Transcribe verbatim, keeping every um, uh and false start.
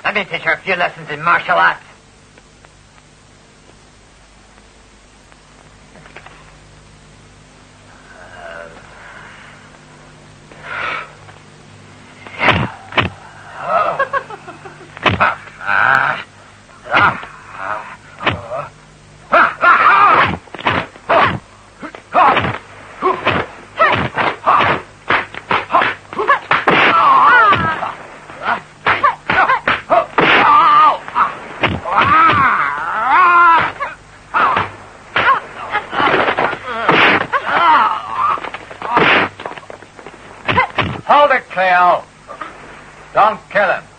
Let me teach her a few lessons in martial arts. Hold it, Cleo. Don't kill him.